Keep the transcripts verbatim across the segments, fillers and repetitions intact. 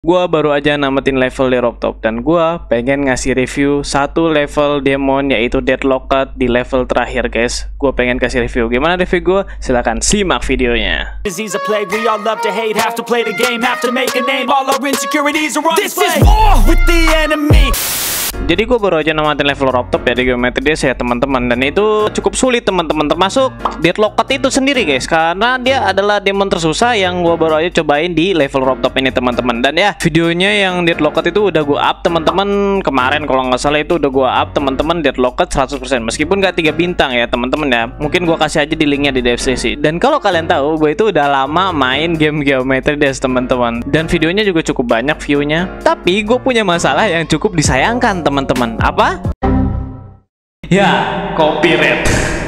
Gua baru aja namatin level di Robtop dan gua pengen ngasih review satu level demon yaitu Deadlocked di level terakhir, guys. Gua pengen kasih review. Gimana review gua? Silahkan simak videonya. Jadi gue baru aja namatin level Robtop ya di Geometry Dash ya teman-teman, dan itu cukup sulit teman-teman, termasuk Deadlocked itu sendiri guys, karena dia adalah demon tersusah yang gue baru aja cobain di level Robtop ini teman-teman. Dan ya videonya yang Deadlocked itu udah gue up teman-teman kemarin kalau nggak salah, itu udah gue up teman-teman Deadlocked seratus persen meskipun nggak tiga bintang ya teman-teman ya. Mungkin gue kasih aja di linknya di deskripsi. Dan kalau kalian tahu, gue itu udah lama main game Geometry Dash teman-teman, dan videonya juga cukup banyak viewnya. Tapi gue punya masalah yang cukup disayangkan teman-teman. Apa? Ya, copyright.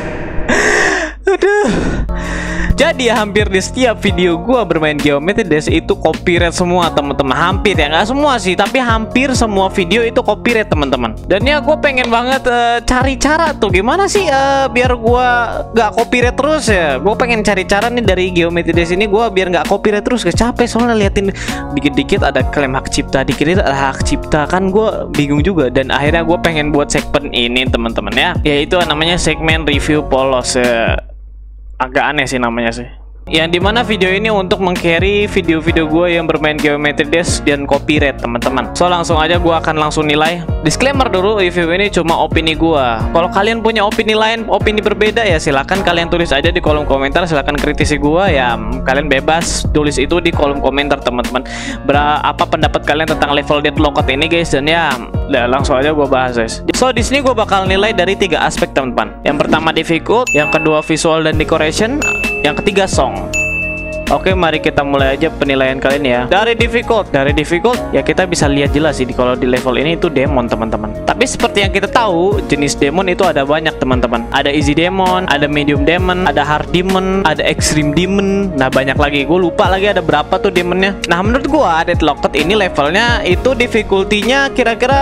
Aduh. Jadi hampir di setiap video gua bermain Geometry Dash itu copyright semua teman-teman. Hampir ya, nggak semua sih, tapi hampir semua video itu copyright teman-teman. Dan ya gue pengen banget uh, cari cara tuh gimana sih uh, biar gua nggak copyright terus ya. Gue pengen cari cara nih dari Geometry Dash ini gua biar nggak copyright terus. Gak capek soalnya liatin dikit-dikit ada klaim hak cipta, dikit-dikit ada hak cipta, kan gue bingung juga. Dan akhirnya gue pengen buat segmen ini teman-teman ya, yaitu namanya segmen review polos ya. Agak aneh sih namanya sih, yang dimana video ini untuk meng-carry video-video gue yang bermain Geometry Dash dan copyright teman-teman. So langsung aja gue akan langsung nilai. Disclaimer dulu, review ini cuma opini gue. Kalau kalian punya opini lain, opini berbeda ya silahkan kalian tulis aja di kolom komentar. Silahkan kritisi gue ya, kalian bebas tulis itu di kolom komentar teman-teman. Berapa pendapat kalian tentang level Deadlocked ini guys? Dan ya Nah, langsung aja gue bahas guys. So di sini gue bakal nilai dari tiga aspek teman-teman. Yang pertama difficult, yang kedua visual dan decoration, yang ketiga song. Oke, mari kita mulai aja penilaian kalian ya. Dari difficult, dari difficult ya kita bisa lihat jelas sih kalau di level ini itu demon teman-teman. Tapi seperti yang kita tahu, jenis demon itu ada banyak teman-teman. Ada easy demon, ada medium demon, ada hard demon, ada extreme demon. Nah banyak lagi, gue lupa lagi ada berapa tuh demonnya. Nah menurut gue Deadlocked ini levelnya itu difficulty-nya kira-kira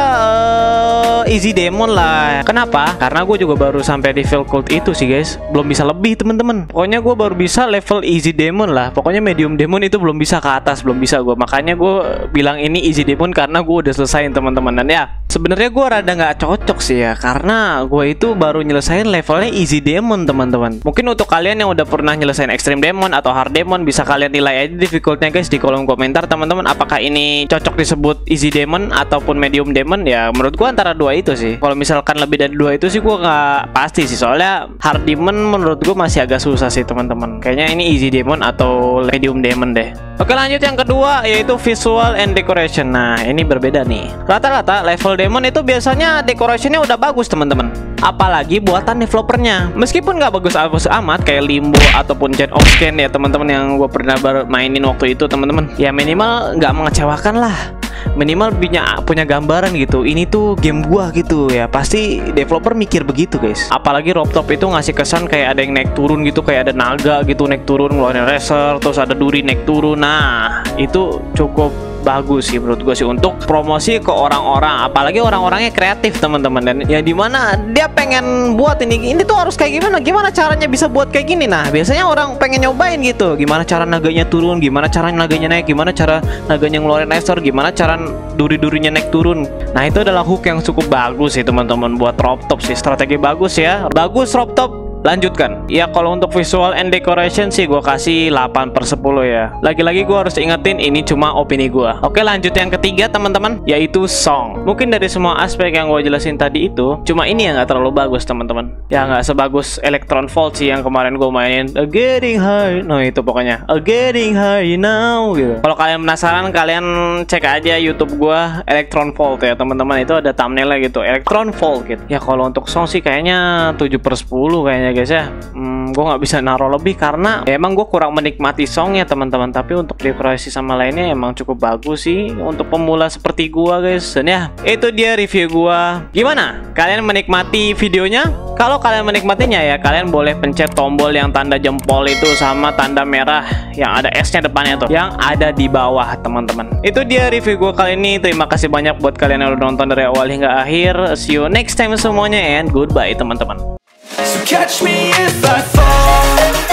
uh, easy demon lah. Kenapa? Karena gue juga baru sampai difficult itu sih guys, belum bisa lebih teman-teman. Pokoknya gue baru bisa level easy demon lah. Pokoknya medium demon itu belum bisa ke atas, belum bisa gue. Makanya gue bilang ini easy demon karena gue udah selesaiin teman-teman. Dan ya sebenarnya gue rada nggak cocok sih ya, karena gue itu baru nyelesain levelnya easy demon teman-teman. Mungkin untuk kalian yang udah pernah nyelesain extreme demon atau hard demon, bisa kalian nilai aja difficultnya guys di kolom komentar teman-teman. Apakah ini cocok disebut easy demon ataupun medium demon? Ya menurut gue antara dua itu sih. Kalau misalkan lebih dari dua itu sih gue nggak pasti sih, soalnya hard demon menurut gue masih agak susah sih teman-teman. Kayaknya ini easy demon atau medium demon deh. Oke lanjut yang kedua yaitu visual and decoration. Nah ini berbeda nih. Rata-rata level demon itu biasanya decorationnya udah bagus teman-teman, apalagi buatan developernya. Meskipun nggak bagus-bagus amat kayak Limbo ataupun Chain of Scan ya teman-teman yang gue pernah mainin waktu itu teman-teman, ya minimal nggak mengecewakan lah. Minimal punya punya gambaran gitu, ini tuh game gua gitu ya. Pasti developer mikir begitu guys. Apalagi Robtop itu ngasih kesan kayak ada yang naik turun gitu, kayak ada naga gitu naik turun ngeluarin racer, terus ada duri naik turun. Nah itu cukup bagus sih menurut gue sih untuk promosi ke orang-orang, apalagi orang-orangnya kreatif teman-teman. Dan ya dimana dia pengen buat ini ini tuh harus kayak gimana gimana caranya bisa buat kayak gini. Nah biasanya orang pengen nyobain gitu, gimana cara naganya turun, gimana cara naganya naik, gimana cara naganya ngeluarin laser, gimana cara duri-durinya naik turun. Nah itu adalah hook yang cukup bagus sih teman-teman buat Robtop sih. Strategi bagus ya, bagus Robtop. Lanjutkan ya, kalau untuk visual and decoration sih gue kasih delapan per sepuluh ya. Lagi-lagi gue harus ingetin ini cuma opini gue. Oke lanjut yang ketiga teman-teman, yaitu song. Mungkin dari semua aspek yang gue jelasin tadi itu, cuma ini yang gak terlalu bagus teman-teman. Ya nggak sebagus Electron Volt sih yang kemarin gue mainin, A Getting High. No itu pokoknya A Getting High Now gitu. Kalau kalian penasaran, kalian cek aja YouTube gue Electron Volt ya teman-teman. Itu ada thumbnailnya gitu, Electron Volt gitu. Ya kalau untuk song sih kayaknya tujuh per sepuluh kayaknya guys ya. hmm, gue nggak bisa naruh lebih karena ya emang gue kurang menikmati songnya teman-teman. Tapi untuk dekorasi sama lainnya emang cukup bagus sih untuk pemula seperti gue guys. Dan ya itu dia review gue. Gimana kalian menikmati videonya? Kalau kalian menikmatinya ya kalian boleh pencet tombol yang tanda jempol itu sama tanda merah yang ada S-nya depannya tuh, yang ada di bawah teman-teman. Itu dia review gue kali ini. Terima kasih banyak buat kalian yang udah nonton dari awal hingga akhir. See you next time semuanya and goodbye teman-teman. So catch me if I fall.